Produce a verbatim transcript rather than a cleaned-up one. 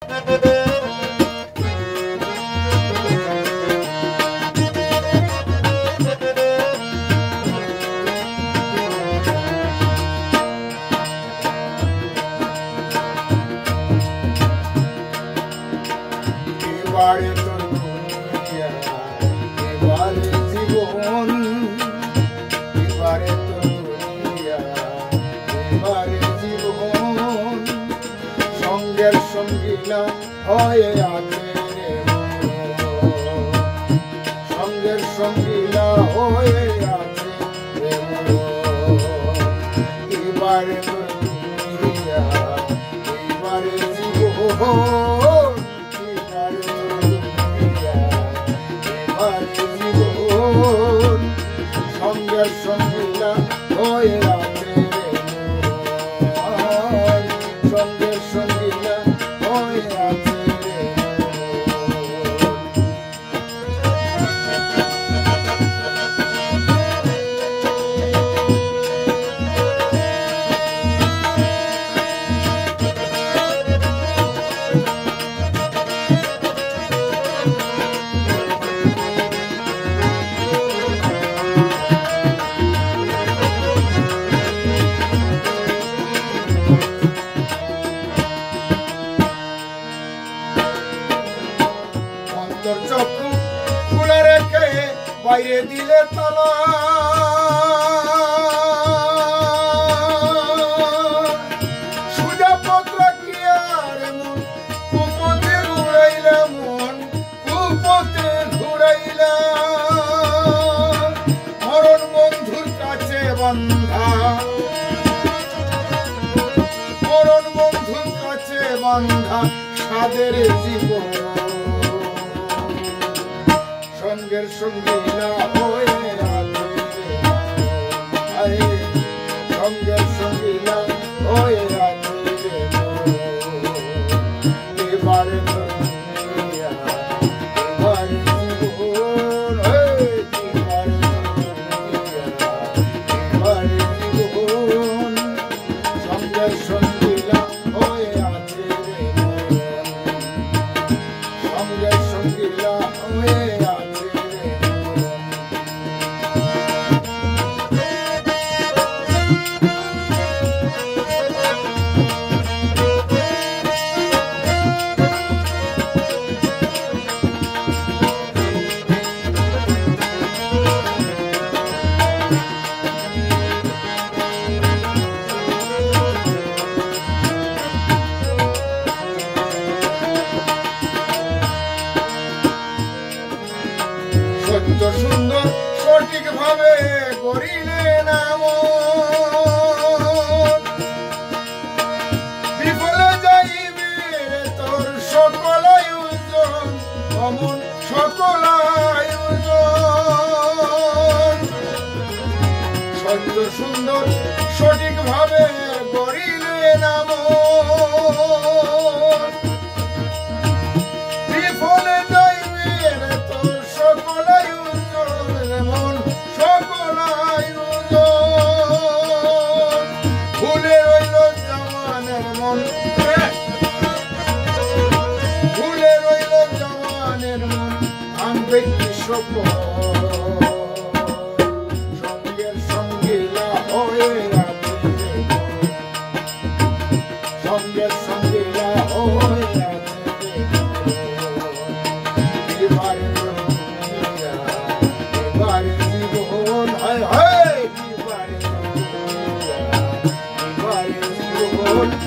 এবারে তো দুনিয়া, এবারে জীবন, এবারে তো দুনিয়া, এবারে জীবন, সঙ্গের সঙ্গীলা হয়ে আছে রে মন, সঙ্গের সঙ্গীলা হয়ে আছে রে মন, এবারে তো দুনিয়া, এবারে জীবন, সঙ্গের সঙ্গীলা হয়ে আছে রে মন, সঙ্গের সঙ্গীলা হয়ে আছে রে চক্ষু খুলে রেখে বাইরে দিলে তালা, সুজা পত্র কি আর মন কুপথে ঘুরাইলা, মন কুপথে ঘুরাইলা, মরণ বন্ধুর কাছে বান্ধা, মরণ বন্ধুর কাছে বান্ধা সাদের জীবন, সঙ্গের সঙ্গীলা হয়ে আছে রে, সঙ্গের সঙ্গীলা হয়ে আছে রে, এবারে তো দুনিয়া, এবারে জীবন, এবারে তো দুনিয়া, এবারে জীবন, সঙ্গের সঙ্গীলা হয়ে আছে রে, সঙ্গের সঙ্গীলা হয়ে আছে। সত্য সুন্দর সঠিক ভাবে করিলে নাম, বিফলে যাইবে তোর সকল আয়োজন, অমন সকল আয়োজন, সত্য সুন্দর সঠিক ভাবে করিলে নাম, বিফলে যাইবে তোর সকল আয়োজন, মন সকল আয়োজন, ভুলে রইল জওয়ানের মন, ভুলে রইল জওয়ানের মন, আনবে কি সফল, সঙ্গের সঙ্গীলা হয়ে আছে রে, সঙ্গের সঙ্গীলা হয়ে আছে রে, এবারে তো দুনিয়া, এবারে জীবন, হায় হায়, এবারে তো দুনিয়া, এবারে জীবন।